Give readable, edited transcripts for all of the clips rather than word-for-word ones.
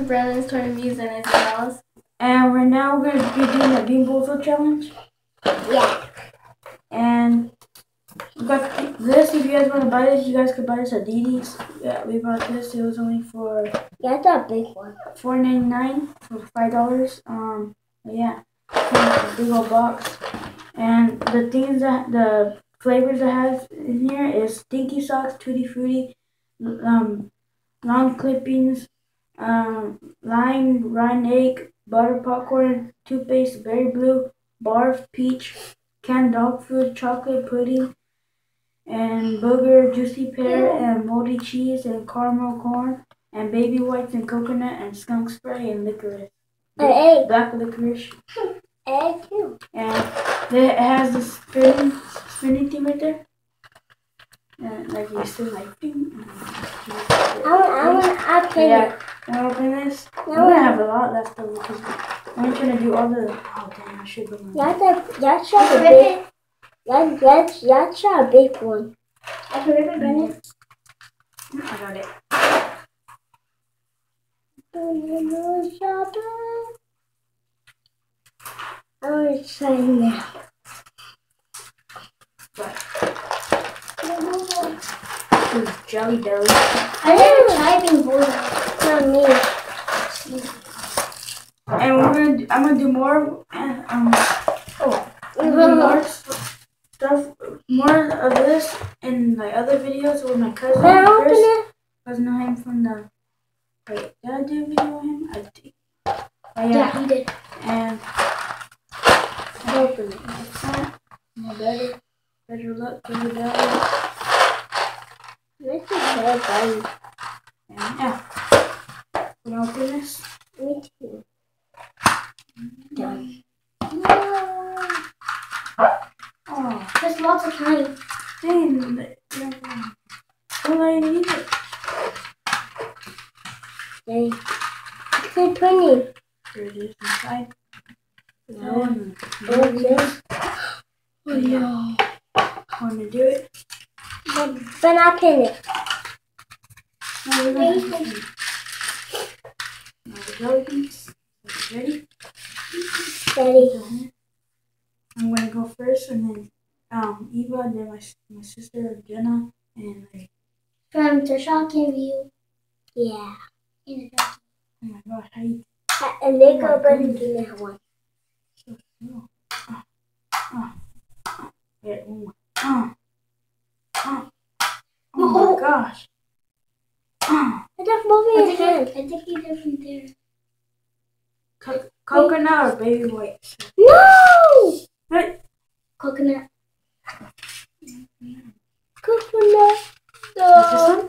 Brennan's turn to use and Isabella's. And right now we're going to be doing the Bean Boozled challenge. Yeah. And we got this. If you guys want to buy this, you guys could buy this at DD's. Yeah, we bought this. It was only for That's a big one. $4.99 for $5. But yeah, it's a big old box. And the things that the flavors it has in here is Stinky Socks, Tutti Frutti, long clippings, lime, rind egg, butter popcorn, toothpaste, berry blue, barf, peach, canned dog food, chocolate pudding, and booger, juicy pear, and moldy cheese, and caramel corn, and baby wipes, and coconut, and skunk spray, and licorice. An egg. Black licorice. Egg too. And it has the spinning thing right there. And like you see, like ding. I put Yeah, it. wanna open this? I'm gonna have a lot left over because I'm trying to do all the. Oh damn! I should go. That's a big. That's a big one. I can rip it, Brennan. I got it. I'm excited now. This is Jelly Belly. I never tried Bean Boozled. Not me. And I'm gonna do more. More of this in my other videos with my cousin Can I open Chris. it? I know him from the. Wait, did I do a video with him? I did. Oh, Yeah, he did. And I open it like that. More better look, better belly. This is so fun. And yeah. Can I open this? Me too. Done. Oh, There's lots of time. dang. Don't I need it? Hey. It's pretty. There it is inside. Okay. Oh no. Want to do it? But I pin it. No, we're gonna do it. Now the jelly beans. Ready? Ready. I'm gonna go first, and then Eva, and then my sister Jenna, and like, From the shocking view. Yeah. In the oh my gosh, how you And they go back and give me one. so slow? Wait, one more. Oh my gosh. I just moving your hand. I think he did from there. Coconut or baby wipes? No! What? Coconut. Coconut. Is this one?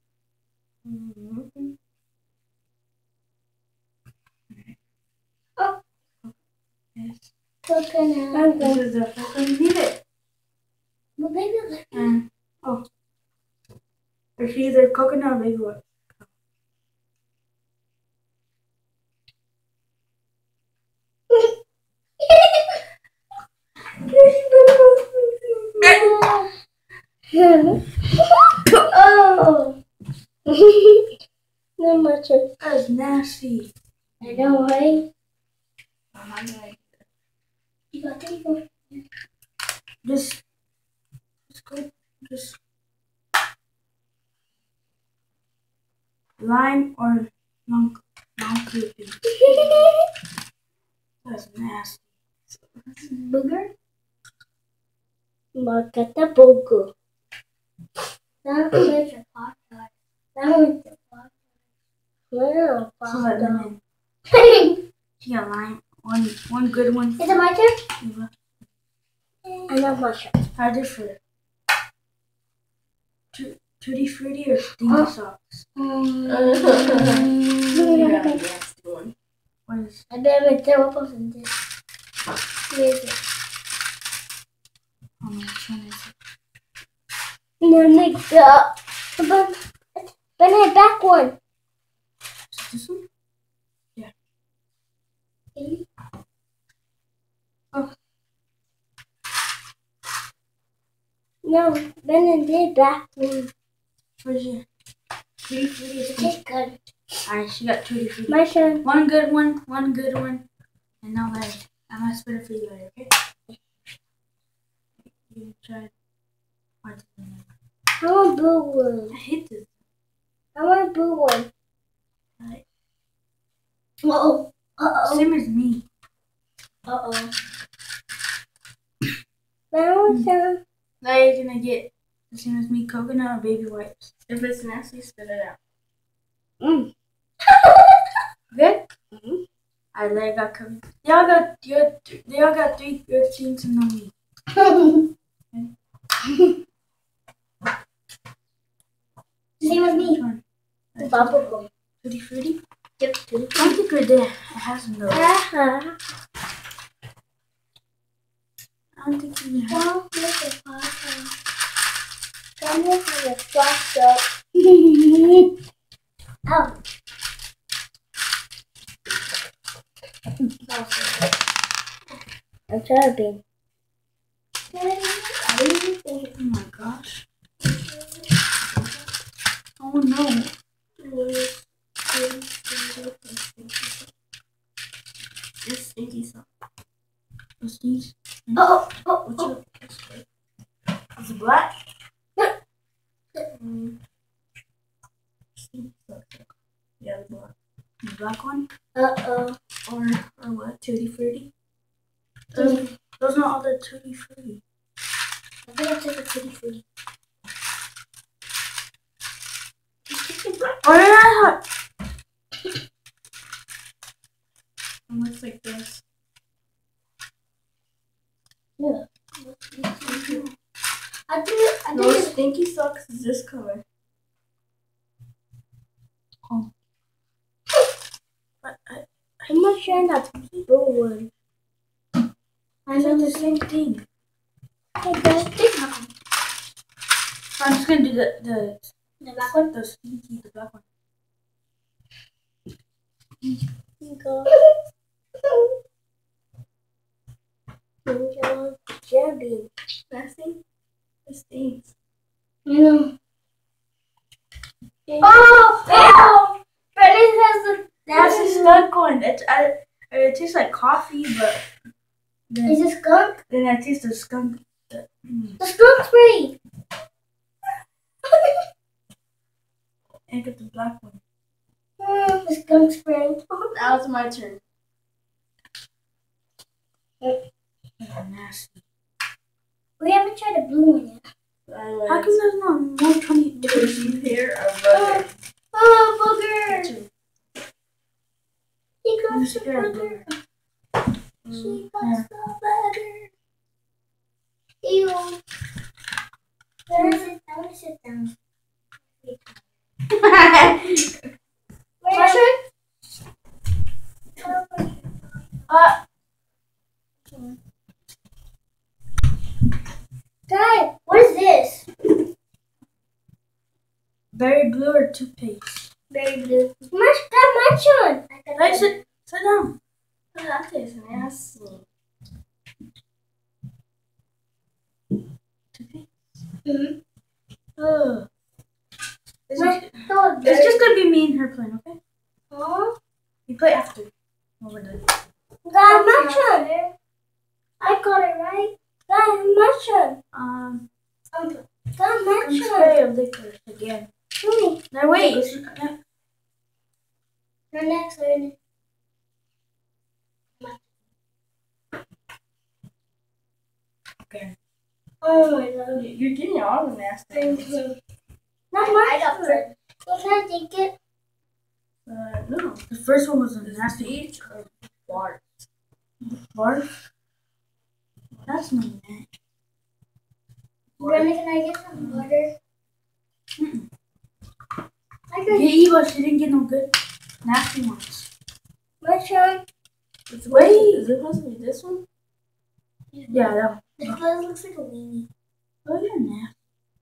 Oh. Yes. Coconut. This is the first one you need it. Well, baby, look. And there's either coconut or baby wipes. Oh! Not much of That's nasty. I know, right? Oh my god. You got three more. Just go. Just lime or long clipping. That's nasty. Booger. Magkata bogo. That was your podcast. That was your Wow, So that lemon. podcast. You got lime. One good one. Is it my turn? Eva. I love much. How different? Tutti Frutti or Stinky Socks? Mm. What is? I better throw up on this. Where is it? Oh no, which one is it? No, nigga. But I back one. Is it this one? No, Ben and did back one. Where's your Tutti Frutti or It Stinky? tastes good. Alright, she got Tutti Frutti. My turn. One good one, and now that I'm gonna spit it for you later, okay? You try. I want blue one. I hate this. I want blue one. Alright. Uh-oh. Uh-oh. Same as me. Uh-oh. Now, Sam. Now you're gonna get the same as me, coconut or baby wipes. If it's nasty, spit it out. Mm. Good? Mhm. I let it got covered. They all got three good things and no me. Same as me. Bubble gum. Tutti Frutti? Yep. I don't think we're there. It has some though. Uh-huh. I don't think we have. Don't make it pasta. Don't make it pasta. Oh. I'm sorry. Oh my gosh. Oh no. It's stinky sauce. What's these? Oh, oh, What's oh. up? Is it black? Yeah, the black. The black one? Uh-oh. Or what? Tutti Frutti? Those are all the Tutti Frutti. I think I'll take a Tutti Frutti. Oh yeah! It looks like this. Yeah. I think No, it's stinky socks is this color. I'm not sure that's blue one. I know the same thing. Hey, guys, this one. I'm just gonna do the black one. the stinky, the black one. Go. Jelly. Nasty? It stinks. You know. Oh! Freddy has the. That's a skunk one. It tastes like coffee, but Is it skunk? then I taste the skunk. The skunk spray. And I get the black one. The skunk spray. Now it's my turn. That's nasty. We haven't tried the blue one yet. How come there's not more 20 Tutti pair of butter? Oh, booger! He I'm got the scared of booger. booger. She got the booger. Ew. I want to sit down. Where? Dad, what is this? Berry blue or toothpaste? Very blue. That match on. Hey, sit down. Oh, that tastes nasty. Toothpaste? Mm-hmm. Ugh. It's It's just gonna be me and her playing, okay? Huh? We play after. When we're done. That match on. I got it right. That match on. That match on. Spray of liquor again. Mommy. Now wait. Your next one. Okay. Oh my god. You're getting all the nasty. Not much. I got it. Can I take it? No. The first one was a nasty Each of water. barf. That's not bad. Brenda, can I get some water? Mm-mm. I got Eva, she didn't get no good nasty ones. which one? Is it supposed to be this one? Yeah, that one. This glass looks like a weenie. Oh, you're nasty.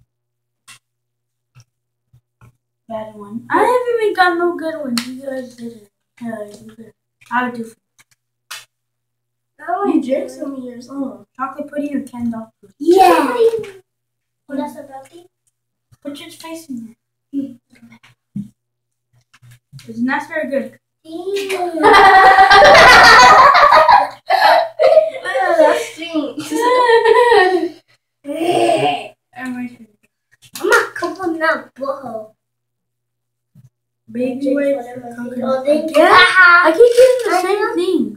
Bad one. I haven't even got no good ones. You guys did it. Yeah, you did. I would do Oh, You drank some of yours. Oh. chocolate pudding or canned dog food. yeah. Oh, that's a brownie? Put your face in there. It's not very good. That stinks. I'm not covering that butthole. Baby wipes. Oh, thank you. Yeah, I keep getting the same things.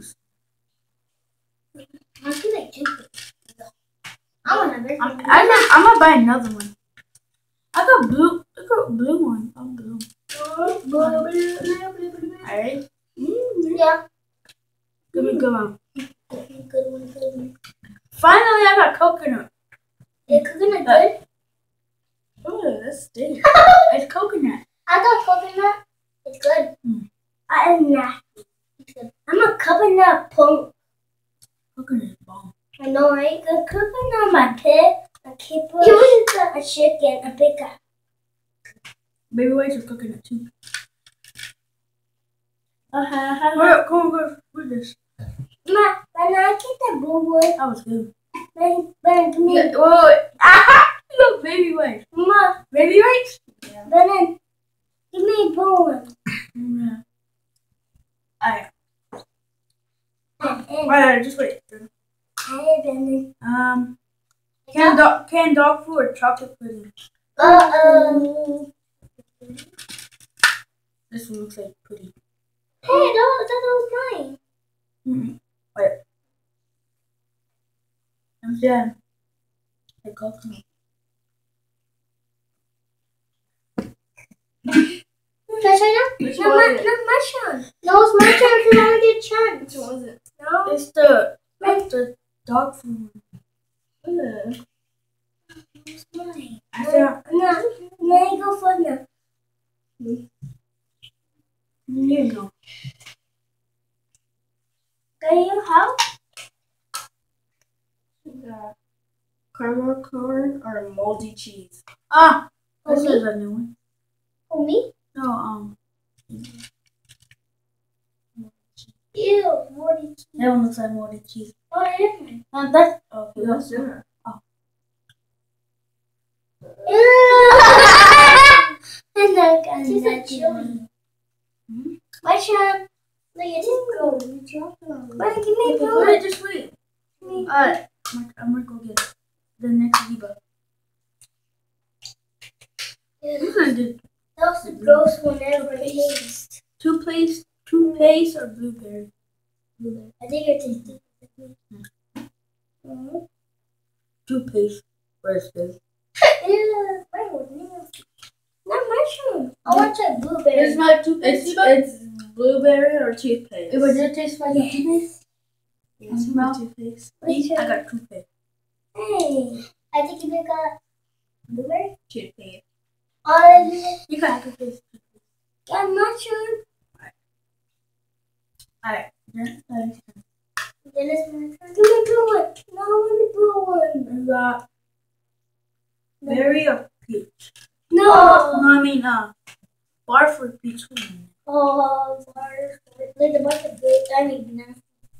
I feel like toothpaste. I want to have I'm gonna buy another one. I got blue. I got blue one. I'm blue. Alright. Yeah. Give me a good one. Good one. Finally, I got coconut. Is coconut good? Oh, that's stinks. It's coconut. I got coconut. It's good. I am not. I'm a coconut punk. Coconut is bomb. I know, right? The coconut, my pig, a keeper, a chicken, a bigger. Baby wipes with coconut too. Come Come on, with this. Ma, when I get the blue one, That was good. then give me. Yeah, whoa, aha! You got baby wipes. Ma, Baby wipes? Yeah. then give me a blue one. Yeah. Alright. And Alright, just wait. then. Canned dog food or chocolate pudding? This one looks like pudding. Hey, that was mine. Wait. I'm done. The coconut. Should I try now? Which No, one? not my turn. No, it's my turn because I want to get a chance. Which one was it? No. It's the dog food one. It's mine. I said, No, you go for now. you know. Can you help? Caramel corn or moldy cheese? Ah! This For is me? a new one. For me? No, Ew, what did you? that one looks like moldy cheese. Oh, different. That's okay. What's that? She's a chili. My turn. Look, it just go. But give me a blue. Wait, just wait. Alright, I'm gonna go get the next Viva. This is good. That's the gross one ever taste. Toothpaste or blueberry? I think you're tasting. Toothpaste. Where's this? Ew, mine was new. Not mushroom. I want to try blueberry. It's not toothpaste. It's blueberry or toothpaste. It would taste like toothpaste. Yes, Smell. toothpaste. I got toothpaste. Hey, I think you got blueberry. Toothpaste. You got toothpaste. Got mushroom. Alright. Then it's my turn. Give me blue one. No, I want the blue one. I got berry or peach. No. No, I mean bar for peach. Oh, bars. Like the bunch of good. I mean, banana.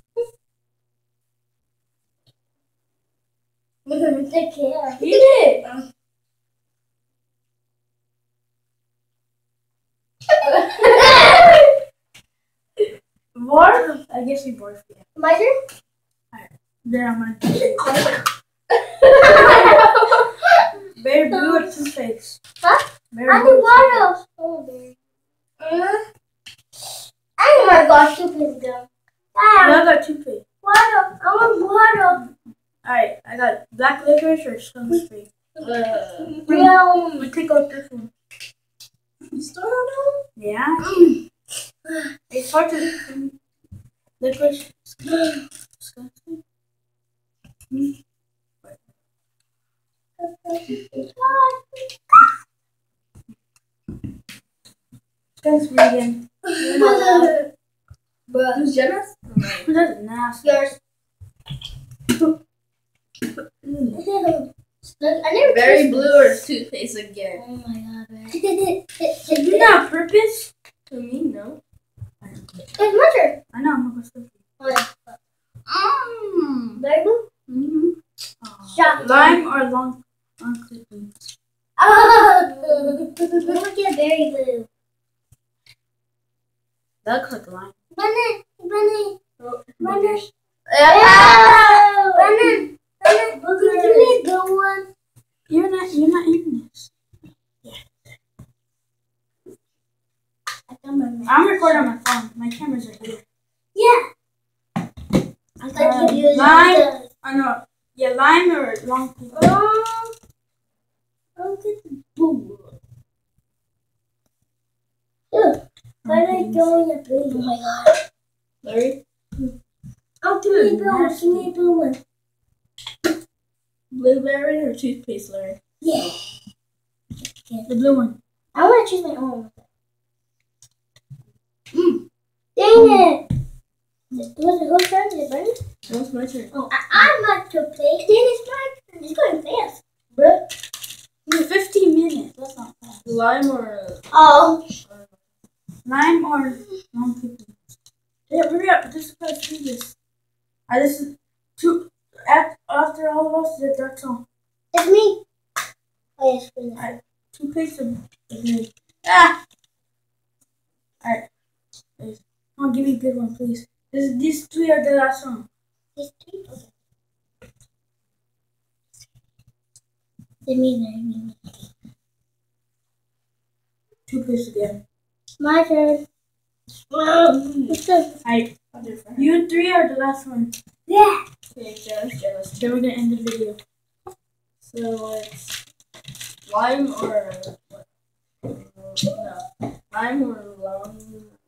Look at me. Take care. You did. Bar? I guess we barf. Yeah. My turn? Then I'm gonna do berry blue or toothpaste. Huh? Berry I blue need or water. Strawberry. Oh my gosh, toothpaste gum. I got toothpaste. Water. I want water. Alright, I got black licorice or skunk spray. No. We take out this one. Yeah. It's hard to licorice skunk spray. Skunk spray again. Who's Jenna's? That's nasty. Yours. I never Berry tasted blue or toothpaste again? Oh my god, man. Is that on purpose? To me, no. It's my turn. I know, I'm gonna go skunk. Very blue? Mm-hmm. Shot. Lime or long clippings? I'm gonna get very blue. That looks like a lime. Bunny. Oh, Bunny. yeah. Bunny. Give me a good one. You're not in this. I'm recording on my phone. My cameras are here. Yeah. I thought you used Lime. the. I know. Yeah, lime or long paper. I'll get the boo. Look. Why did I go in your baby? Oh my god. Larry, Oh, give me a blue one. Give me a blue one. blueberry or toothpaste, Larry? Yeah. The blue one. I want to choose my own. Dang it. Whose turn is it, Bernie? That was my turn. Oh, I'm not to play. Then it's my turn. It's going fast. Bruh. 15 minutes. That's not fast. Lime or Oh. Lime or long paper. Yeah, hurry up. This is let's do this. This is two. After all of us, that's all. It's me. Oh, yes, for that. Two pieces of green. Ah! Alright. Come on, give me a good one, please. These three are the last one. These three? Okay. It's me. Two pieces again. My turn. What's up? Alright. I'll do it for her. You three are the last one. Yeah. Okay, jealous. Then we're gonna end the video. So it's lime or what? No, lime or long.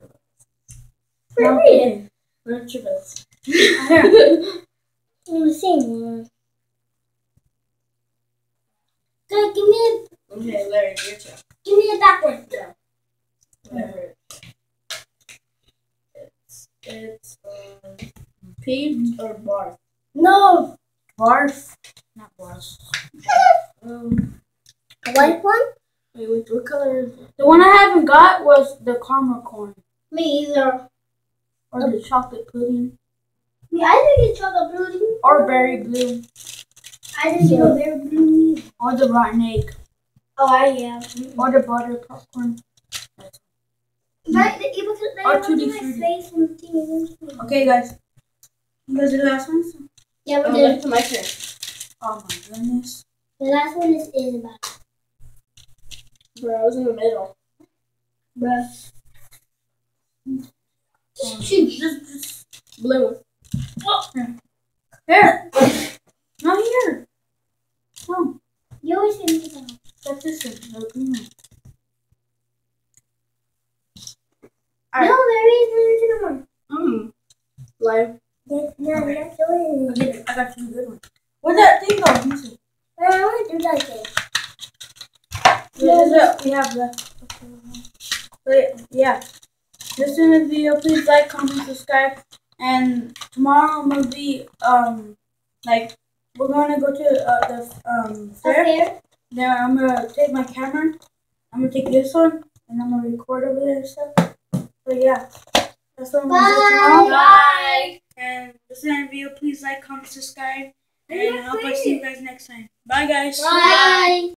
Long Read paper. What's your best? Here. I'm the same one. Good, give me Okay, Larry, your turn. the back one. Yeah. Whatever. It's peach or barf. No. Barf. Not barf. A white one? Wait, what color is it? The one I haven't got was the caramel corn. Me either. Or the chocolate pudding. Me, I think it's chocolate blue. Or berry blue. I didn't get a very blue either. Or the rotten egg. Oh, I am. Or the butter popcorn. Right, the evil could Or lay Tutti on my Frutti. face and things. Okay, guys. You guys are the last ones? Yeah, Oh, we're done. that's my turn. Oh my goodness. The last one is Isabel. Bro, I was in the middle. Bruh. Just Blue. here. Not here. No, You always say Isabel. that's this one. The green one. No, there is one. Lime. No, not doing it. I got you a good one. Where'd that thing go? Let me see. I want to do that thing. This is what we have left. But yeah. This is the video. Please like, comment, subscribe. And tomorrow I'm gonna be like we're gonna go to the fair. Okay. Then I'm gonna take my camera. I'm gonna take this one and I'm gonna record over there and stuff. But yeah, that's what I'm gonna do tomorrow. Bye. And this is the video. Please like, comment, subscribe, and I hope I see you guys next time. Bye, guys. Bye.